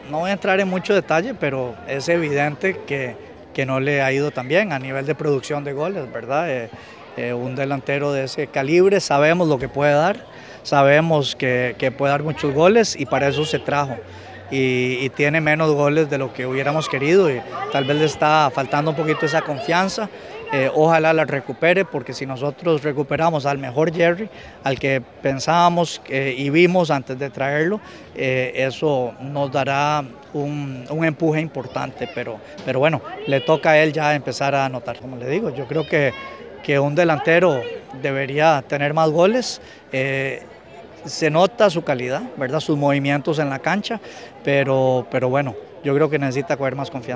no voy a entrar en mucho detalle, pero es evidente que no le ha ido tan bien a nivel de producción de goles, ¿verdad? Un delantero de ese calibre, sabemos lo que puede dar, sabemos que puede dar muchos goles y para eso se trajo. Y tiene menos goles de lo que hubiéramos querido y tal vez le está faltando un poquito esa confianza. Ojalá la recupere, porque si nosotros recuperamos al mejor Jerry, al que pensábamos y vimos antes de traerlo, eso nos dará un empuje importante, pero bueno, le toca a él ya empezar a anotar. Como le digo, yo creo que un delantero debería tener más goles. Se nota su calidad, ¿verdad? Sus movimientos en la cancha, pero bueno, yo creo que necesita coger más confianza.